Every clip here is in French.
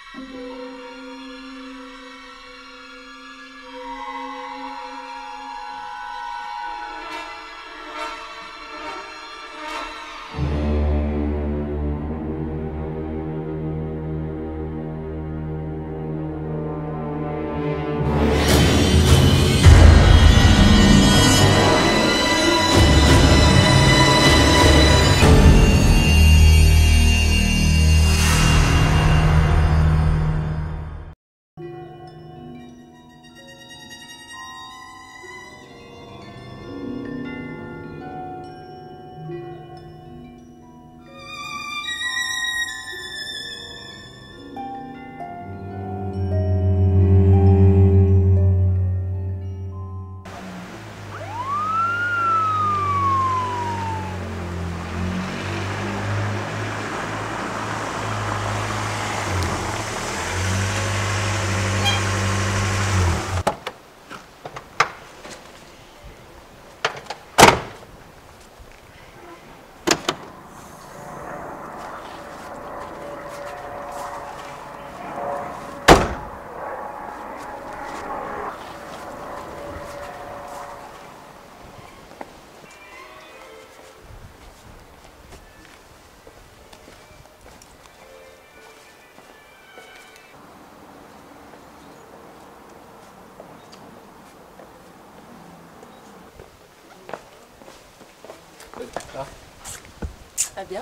Ah bien.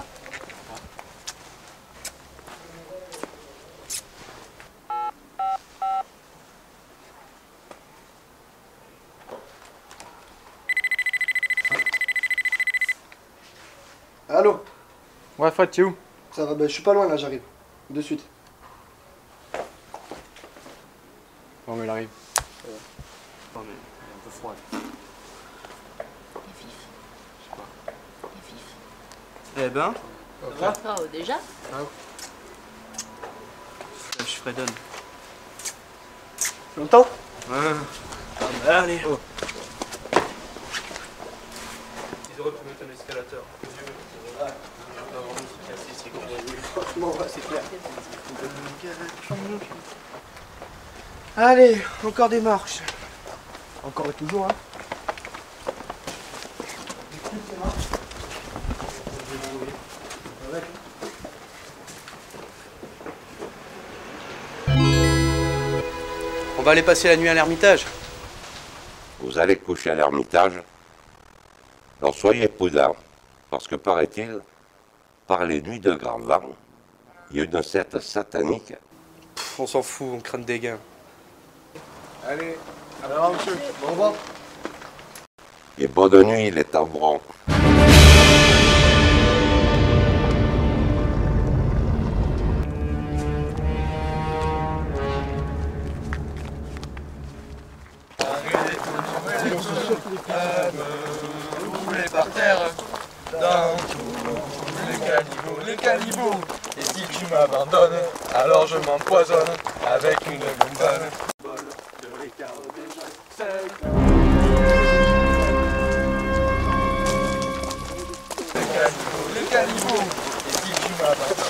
Allô? Ouais Fred, t'es où? Ça va, je suis pas loin là, j'arrive. De suite. Bon mais il arrive. Non mais il est un peu froid. Il est vif. Je sais pas. Il est vif. Eh ben, Oh, déjà? je suis Fredon. Longtemps? Ouais. Ah bah allez. Oh. Ils auraient pu mettre un escalateur. Franchement, ouais, c'est clair. Allez, encore des marches. Encore et toujours, hein. On va aller passer la nuit à l'Ermitage. Vous allez coucher à l'Ermitage. Alors soyez prudents, parce que paraît-il, par les nuits de grand vent, il y a une secte satanique. Pff, on s'en fout, on craint des gains. Allez, alors monsieur, au revoir. Et bonne nuit les tambourons. Rouler par terre dans tous les caniveaux. Et si tu m'abandonnes, alors je m'empoisonne avec une bonbonne. Les caniveaux. Et si tu m'abandonnes.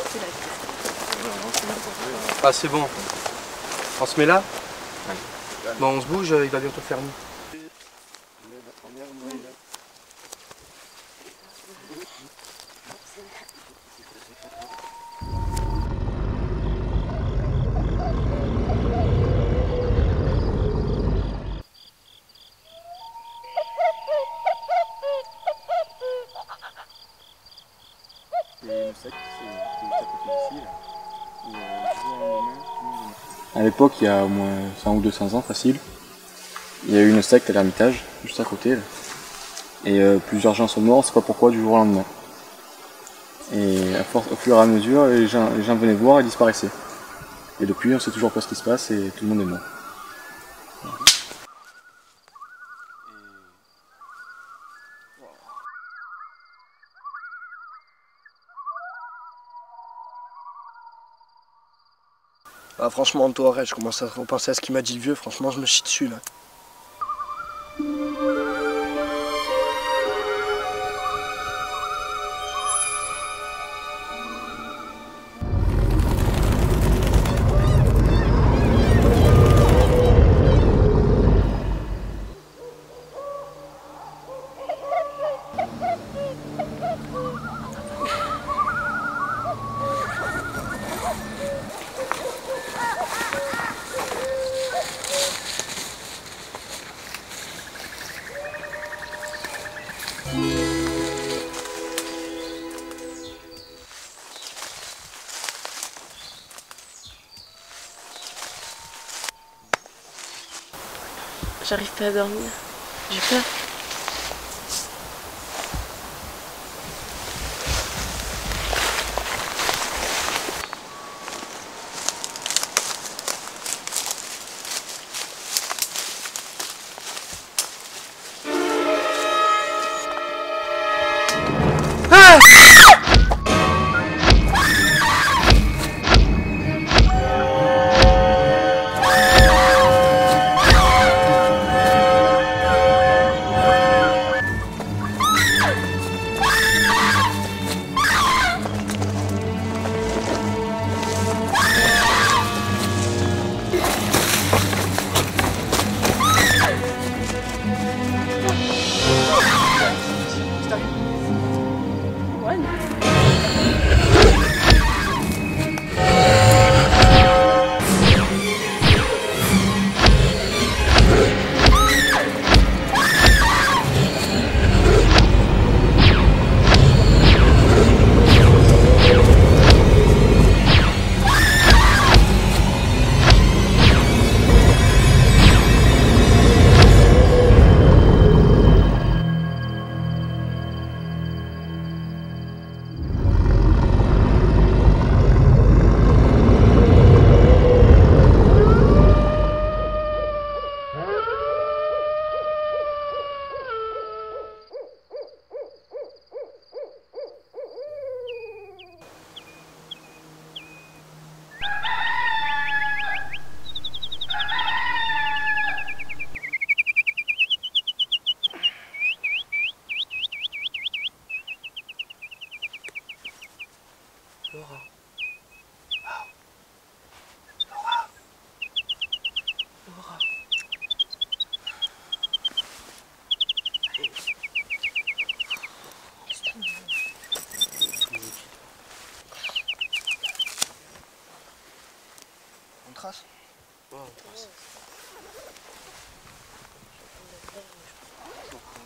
Ah c'est bon. On se met là? Bon on se bouge, il va bientôt faire nuit. À l'époque, il y a au moins 100 ou 200 ans, facile, il y a eu une secte à l'Ermitage, juste à côté, là. Et plusieurs gens sont morts, on sait pas pourquoi, du jour au lendemain. Et au fur et à mesure, les gens venaient voir et disparaissaient. Et depuis, on sait toujours pas ce qui se passe et tout le monde est mort. Ah, franchement, toi, arrête, je commence à repenser à ce qu'il m'a dit le vieux, franchement, je me chie dessus là. J'arrive pas à dormir. J'ai peur. Laura. Laura. On trace. Ouais, on trace.